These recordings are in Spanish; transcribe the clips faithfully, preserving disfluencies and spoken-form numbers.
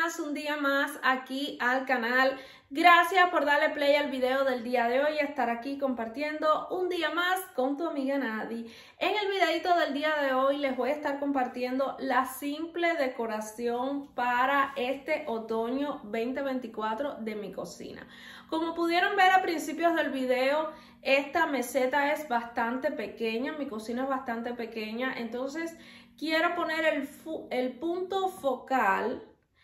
más, un día más aquí al canal. Gracias por darle play al video del día de hoy y estar aquí compartiendo un día más con tu amiga Nadi. En el videito del día de hoy les voy a estar compartiendo la simple decoración para este otoño veinte veinticuatro de mi cocina. Como pudieron ver a principios del video, esta meseta es bastante pequeña, mi cocina es bastante pequeña, entonces quiero poner el, el punto focal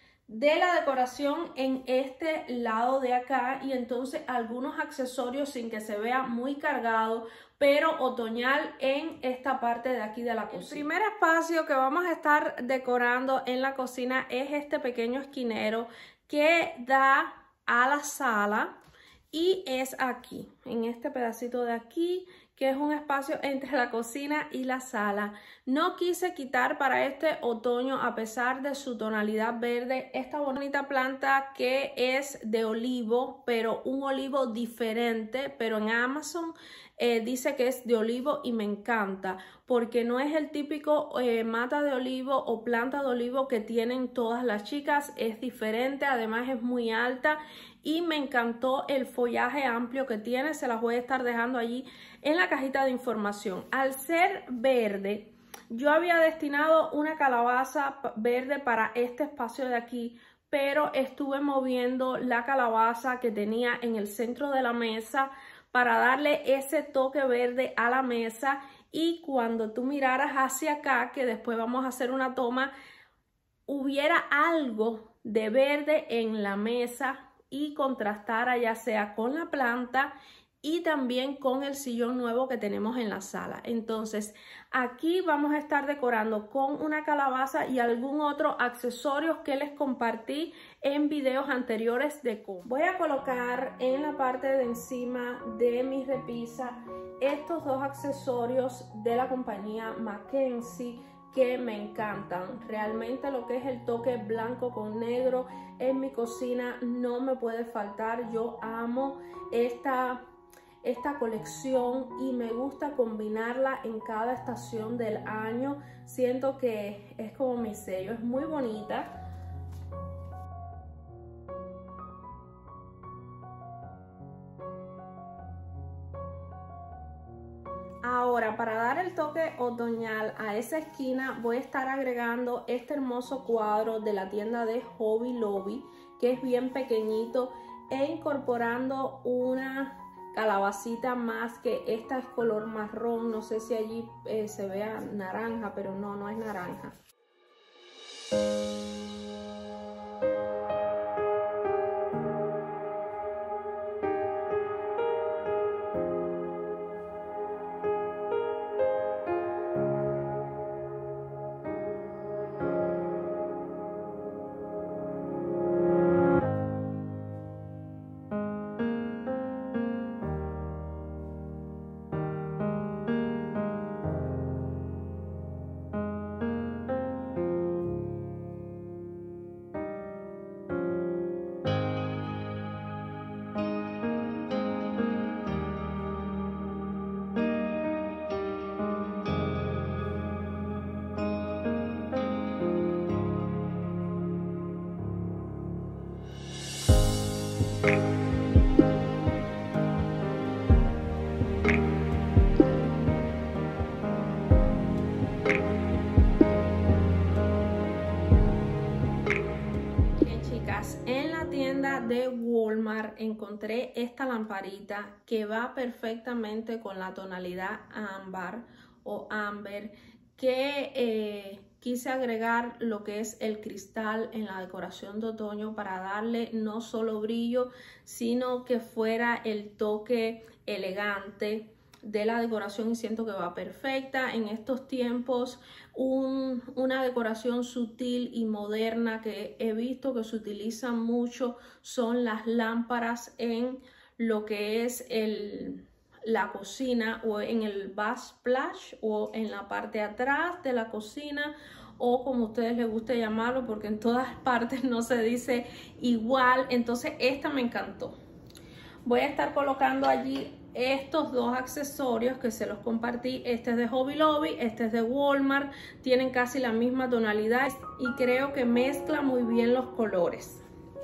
de la decoración en este lado de acá y entonces algunos accesorios sin que se vea muy cargado, pero otoñal en esta parte de aquí de la cocina. El primer espacio que vamos a estar decorando en la cocina es este pequeño esquinero que da a la sala y es aquí, en este pedacito de aquí, que es un espacio entre la cocina y la sala. No quise quitar para este otoño, a pesar de su tonalidad verde, esta bonita planta que es de olivo, pero un olivo diferente, pero en Amazon eh, dice que es de olivo y me encanta, porque no es el típico eh, mata de olivo o planta de olivo que tienen todas las chicas, es diferente, además es muy alta y me encantó el follaje amplio que tiene. Se las voy a estar dejando allí en la cajita de información. Al ser verde, yo había destinado una calabaza verde para este espacio de aquí, pero estuve moviendo la calabaza que tenía en el centro de la mesa para darle ese toque verde a la mesa, y cuando tú miraras hacia acá, que después vamos a hacer una toma, hubiera algo de verde en la mesa y contrastara ya sea con la planta y también con el sillón nuevo que tenemos en la sala. Entonces aquí vamos a estar decorando con una calabaza y algún otro accesorio que les compartí en videos anteriores de cómo. Voy a colocar en la parte de encima de mi repisa estos dos accesorios de la compañía Mackenzie que me encantan. Realmente lo que es el toque blanco con negro en mi cocina no me puede faltar. Yo amo esta, esta colección y me gusta combinarla en cada estación del año. Siento que es como mi sello, es muy bonita. Ahora, para dar el toque otoñal a esa esquina, voy a estar agregando este hermoso cuadro de la tienda de Hobby Lobby, que es bien pequeñito, e incorporando una calabacita más, que esta es color marrón. No sé si allí eh, se vea naranja, pero no, no es naranja. En la tienda de Walmart encontré esta lamparita que va perfectamente con la tonalidad ámbar o amber, que eh, quise agregar lo que es el cristal en la decoración de otoño para darle no solo brillo, sino que fuera el toque elegante de la decoración, y siento que va perfecta en estos tiempos. Un, una decoración sutil y moderna que he visto que se utilizan mucho son las lámparas en lo que es el, la cocina, o en el backsplash, o en la parte de atrás de la cocina, o como a ustedes les guste llamarlo, porque en todas partes no se dice igual. Entonces esta me encantó. Voy a estar colocando allí estos dos accesorios que se los compartí. Este es de Hobby Lobby, este es de Walmart, tienen casi la misma tonalidad y creo que mezcla muy bien los colores.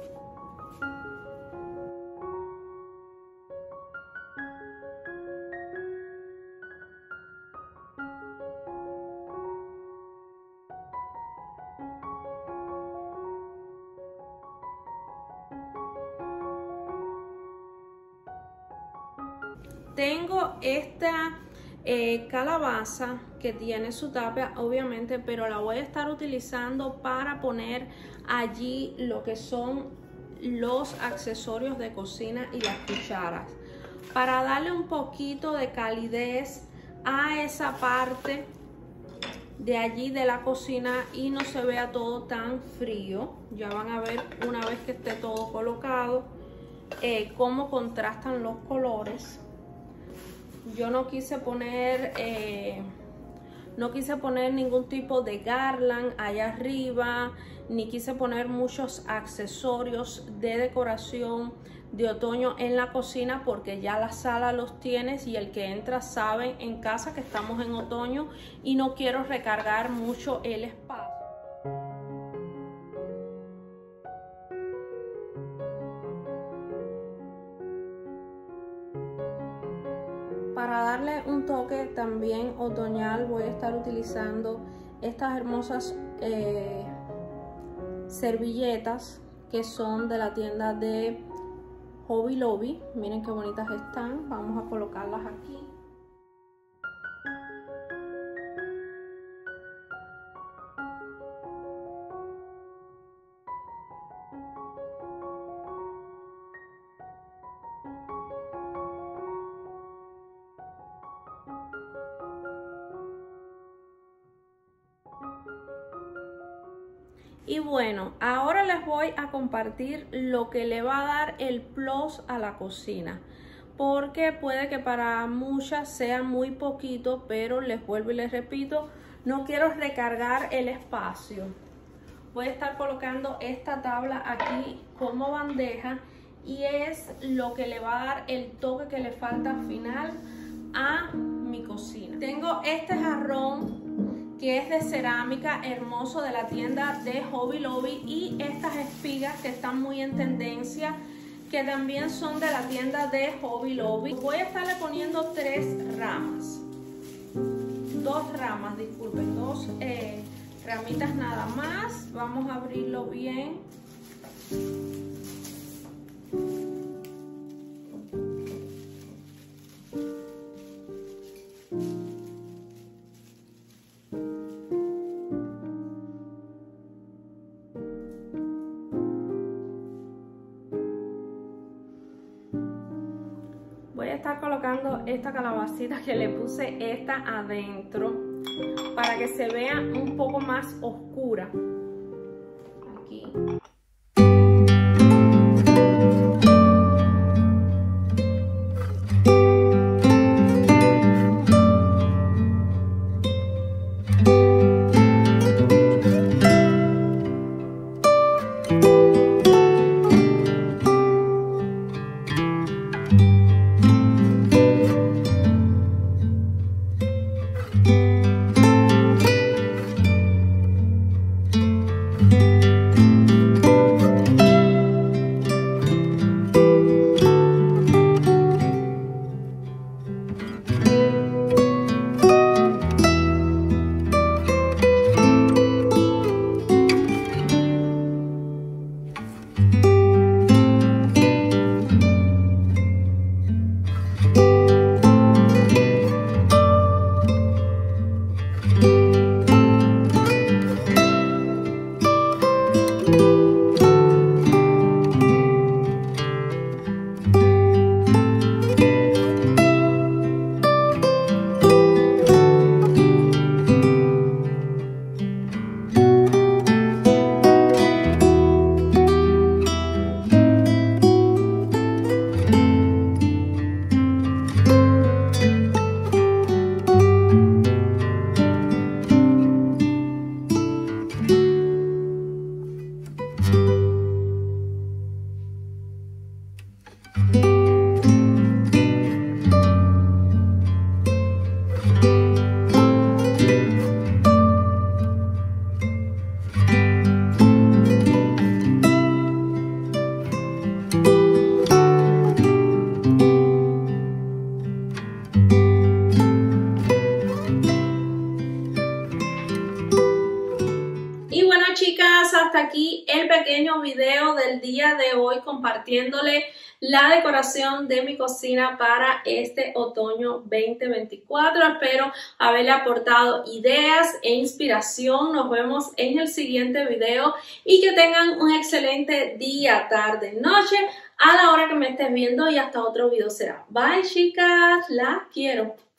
Tengo esta eh, calabaza que tiene su tapa, obviamente, pero la voy a estar utilizando para poner allí lo que son los accesorios de cocina y las cucharas, para darle un poquito de calidez a esa parte de allí de la cocina y no se vea todo tan frío. Ya van a ver una vez que esté todo colocado eh, cómo contrastan los colores. Yo no quise poner eh, no quise poner ningún tipo de garland allá arriba, ni quise poner muchos accesorios de decoración de otoño en la cocina, porque ya la sala los tienes y el que entra sabe en casa que estamos en otoño y no quiero recargar mucho el espacio. Para darle un toque también otoñal voy a estar utilizando estas hermosas eh, servilletas que son de la tienda de Hobby Lobby. Miren qué bonitas están. Vamos a colocarlas aquí. Y bueno, ahora les voy a compartir lo que le va a dar el plus a la cocina, porque puede que para muchas sea muy poquito, pero les vuelvo y les repito, no quiero recargar el espacio. Voy a estar colocando esta tabla aquí como bandeja y es lo que le va a dar el toque que le falta final a mi cocina. Tengo este jarrón que es de cerámica, hermoso, de la tienda de Hobby Lobby, y estas espigas que están muy en tendencia, que también son de la tienda de Hobby Lobby. Voy a estarle poniendo tres ramas, dos ramas, disculpen, dos eh, ramitas nada más. Vamos a abrirlo bien. Voy a estar colocando esta calabacita que le puse esta adentro para que se vea un poco más oscura. Aquí. chicas, hasta aquí el pequeño video del día de hoy compartiéndole la decoración de mi cocina para este otoño veinte veinticuatro. Espero haberle aportado ideas e inspiración. Nos vemos en el siguiente video y que tengan un excelente día, tarde, noche, a la hora que me estés viendo, y hasta otro video será. Bye chicas, las quiero.